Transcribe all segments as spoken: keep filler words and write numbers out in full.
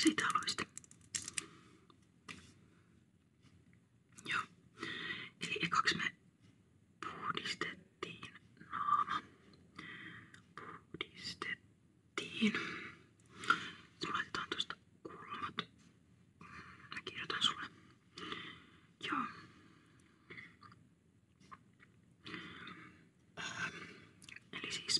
siitä haluaisit? Joo. Eli ekaksi me puhdistettiin naama. Puhdistettiin. Sitten laitetaan tuosta kulmat. Mä kirjoitan sulle. Joo. Ähm, eli siis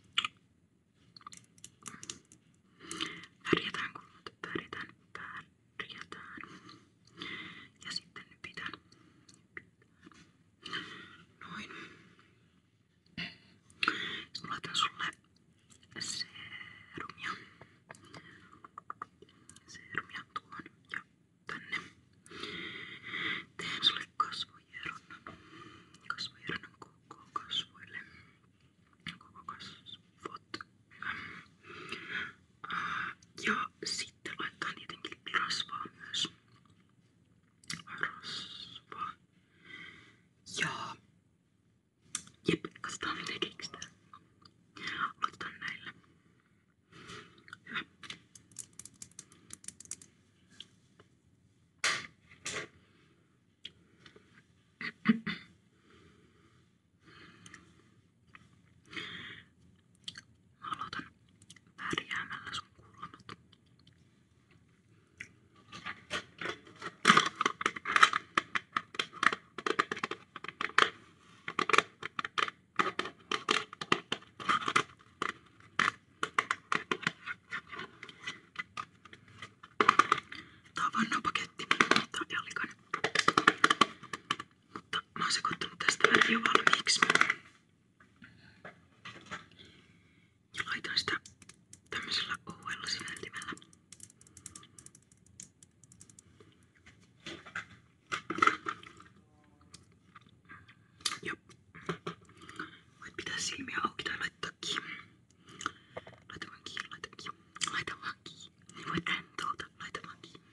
värjätään kulmat, värjätään, värjätään. Ja sitten nypitään. Noin. Sitten mä laitan sulle seerumia. Seerumia tuohon ja tänne. Teen sulle kasvohieronnan. Kasvohieronnan koko kasvoille. Koko kasvot. Uh, ja sitten laittaa tietenkin rasvaa myös. Rasvaa. Ja jep, katsotaan miten keksitään. Aloitetaan näillä. Hyvä. Mä aloitan värjäämällä sun kulmat. Tää on vannapaketti. Tää on ihan likainen. Mutta mä oon sekoittanut tästä väriä jo valmiiksi. Ja laitan sitä tämmöisellä ohuella siveltimellä. Joo. Voit pitää silmiä auki tai laittaa kiinni. Laita vaan kiinni, laita kiinni. Laita vaan kiinni. Voit rentouta, laita vaan kiinni.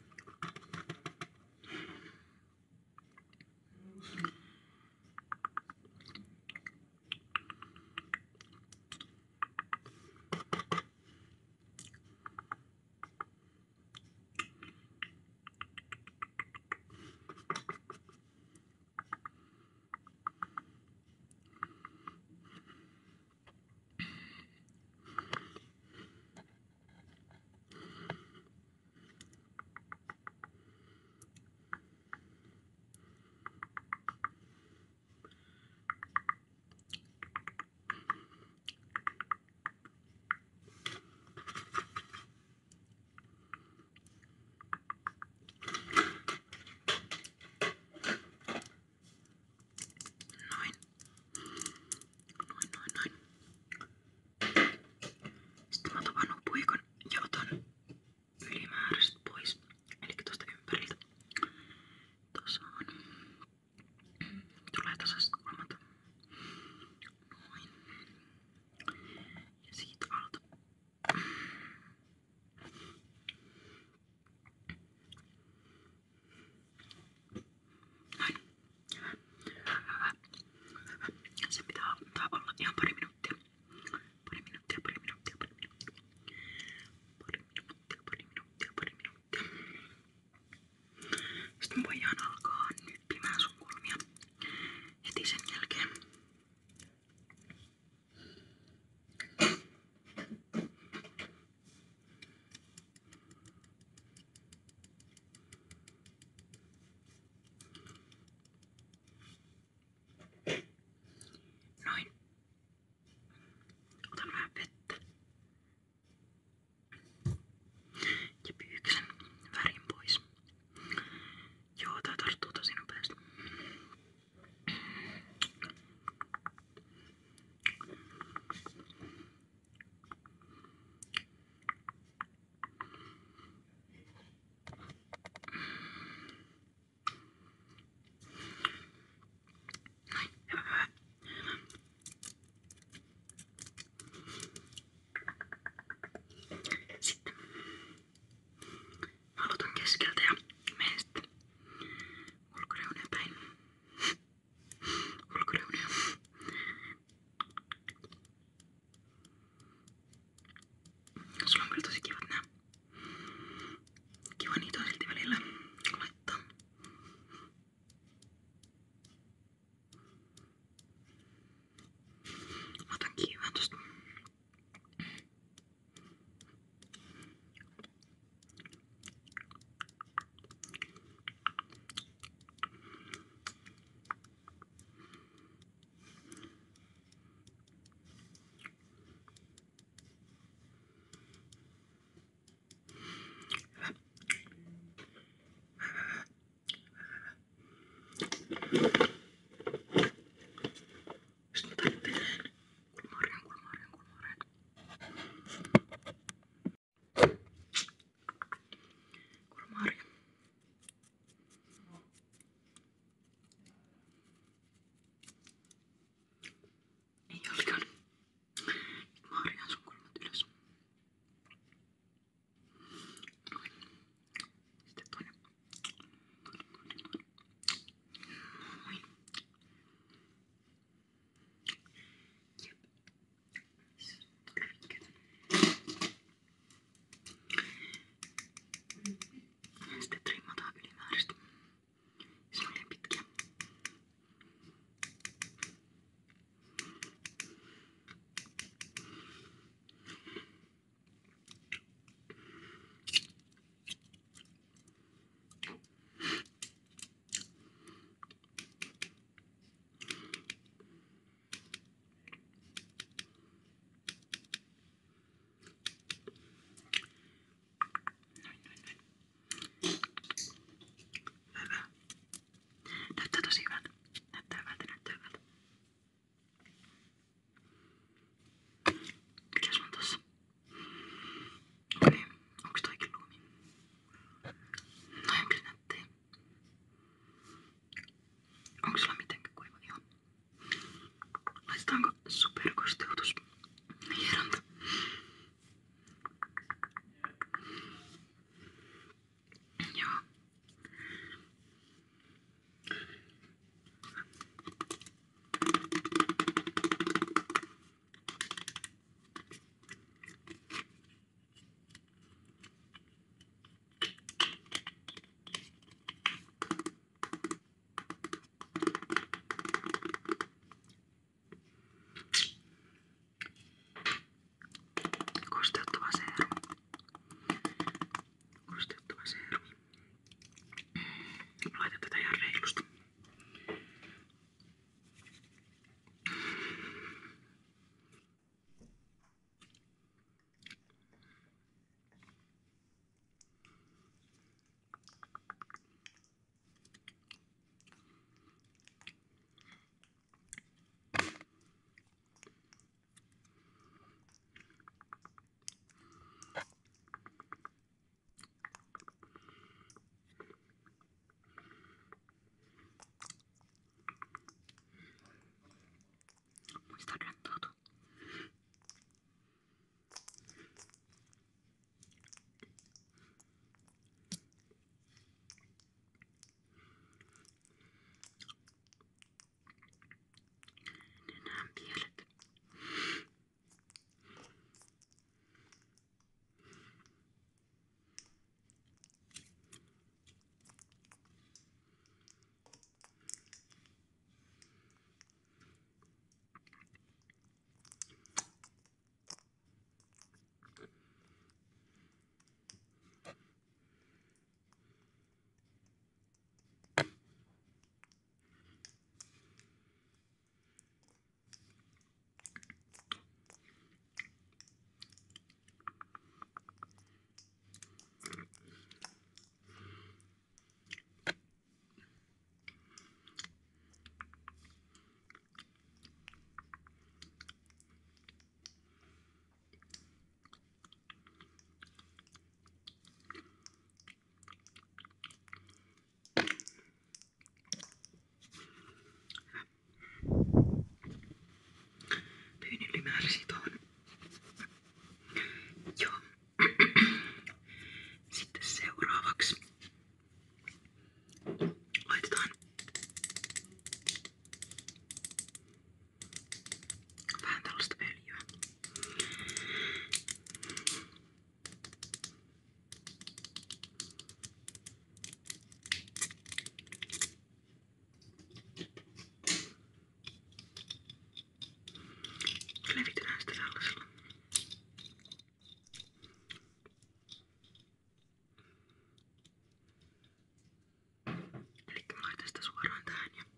Noin. Noin, noin, noin. Sitten mä otan vanupuikon ja otan ylimääräiset pois. Elikkä tosta ympäriltä. Tasaan. Tulee tasaiset kulmat. Noin. Ja siitä alta. Noin. Hyvä. Hyvä. Hyvä. Se pitää antaa olla ihan pari minuuttia. Pari minuuttia, pari minuuttia, pari minuuttia. Pari minuuttia, pari minuuttia, pari minuuttia. Sitten voidaan alkaa nyppimään sun kulmia heti sen jälkeen. Noin. Otan vähän vettä. Ja pyyksen värin pois. Joo, tää tarttuu tosi nopeasti. Noin, hyvä, hyvä. Sitten mä aloitan keskeltä ja menen sitten ulkoreunia päin. Ulkoreunia. Sulla on kyllä tosi kivat nää Testataanko superkosteutus hieronta? Joo. Kosteuttava seerumi. Kosteuttava seerumi. Laitan tätä ihan reilusti. Muista rentoutua. Nenän pielet. Tyynin limäärisi tuohon. Joo. Sitten seuraavaksi laitetaan vähän tällaista öljyä. Levitellään sitä tällaisella. Elikkä mä laitan sitä suoraan tähän ja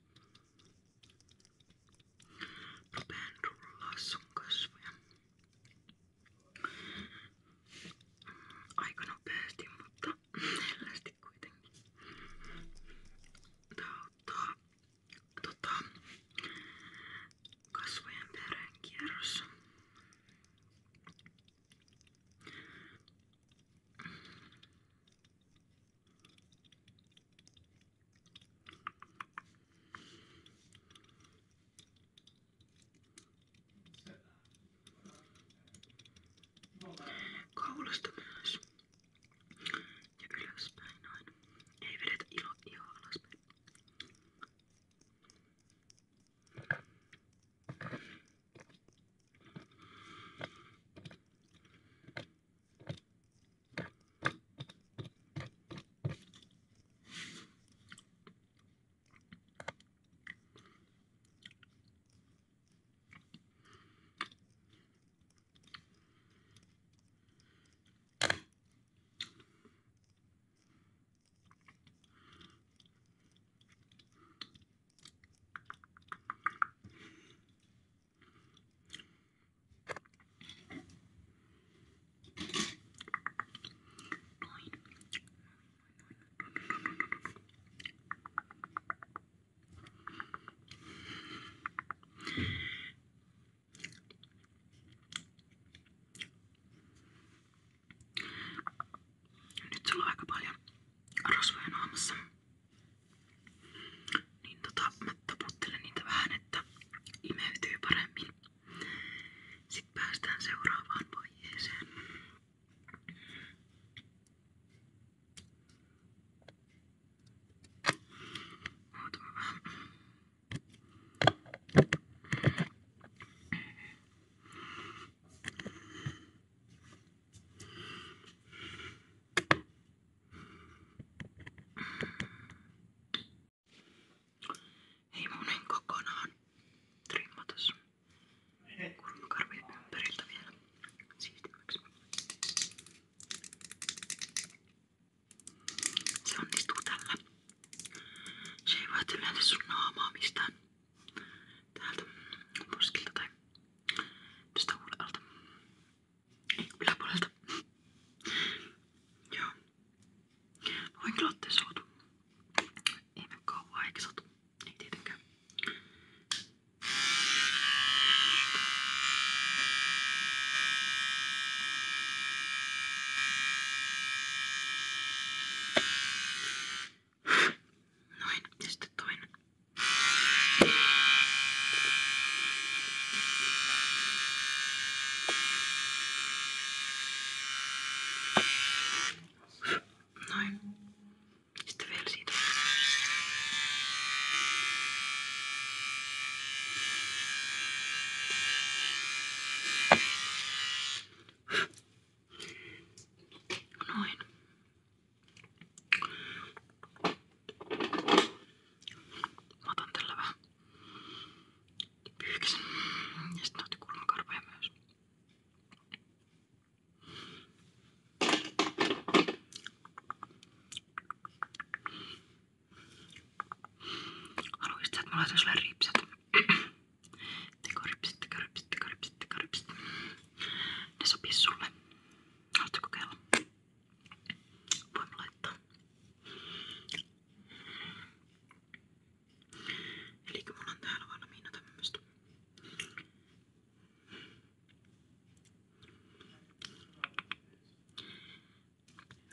rupean rullaa sun kasvoja. Aika nopeasti, mutta hellästi kuitenkin. Tää auttaa tota, kasvojen verenkierrossa. Kaulasta myös. Ja ylöspäin noin. Ei vedetä ilo, ihoa alaspäin.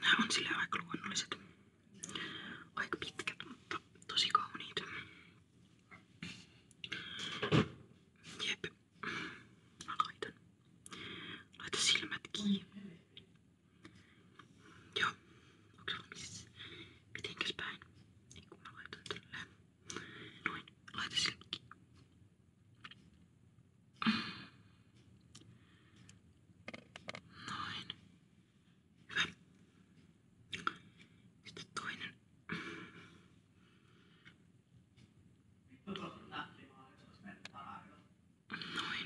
Nää on silleen aika luonnolliset. Aika pitkät, mutta tosi kauniit. Jep. Mä laitan. Laita silmät kiinni. Joo. Onks valmis? Mitenkäs päin? Ei kun mä laitan tälleen. Noin. Laita silmät kiinni. Noin. Hyvä. Sitten toinen. Noin.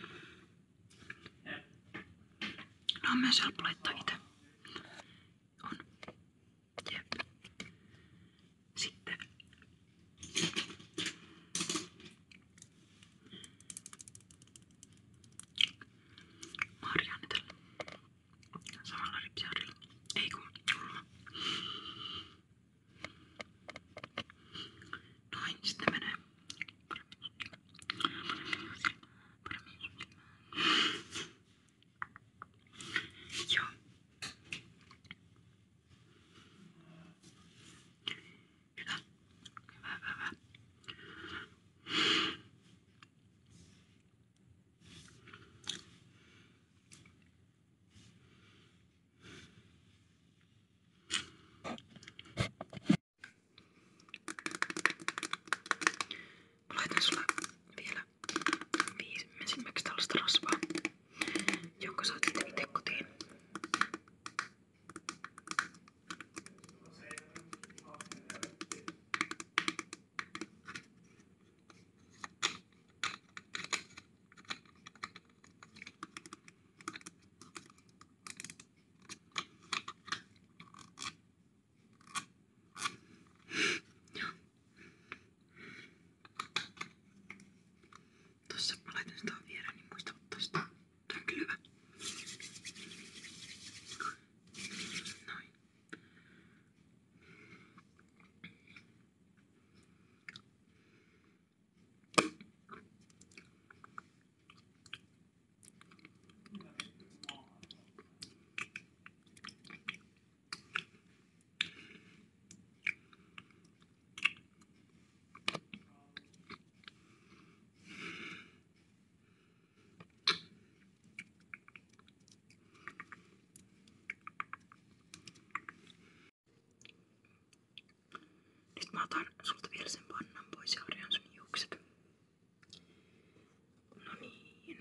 No on myös helppo laittaa ite. On. Jep. Sitten. Marianne tällä. Samalla ripsiharilla. Ei kun kulma. Noin, sitten menee. Joo. Hyvä. Hyvä, hyvä, hyvä. Mä laitan sulle vielä viimeisimmäksi tällaista rasvaa, jonka saat sitten ite kotiin. Tossa mä laitan sitä viereen, niin muista ottaa sitä. Tää on kyllä hyvä. Noin. Nyt mä otan sulta vielä sen pannan pois ja harjaan sun hiukset. No niin.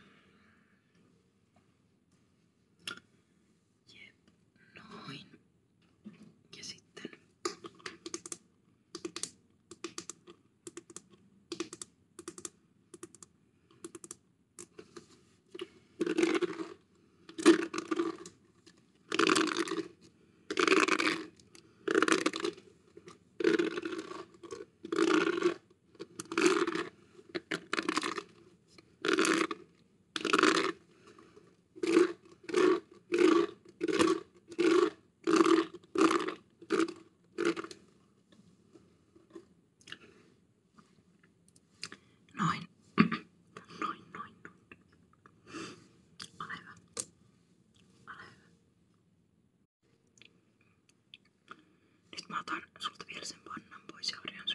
Jep. Noin. Ja sitten. Noin. Noin, noin, noin. Ole hyvä. Ole hyvä. Nyt mä otan sulta vielä sen pannan pois ja harjaan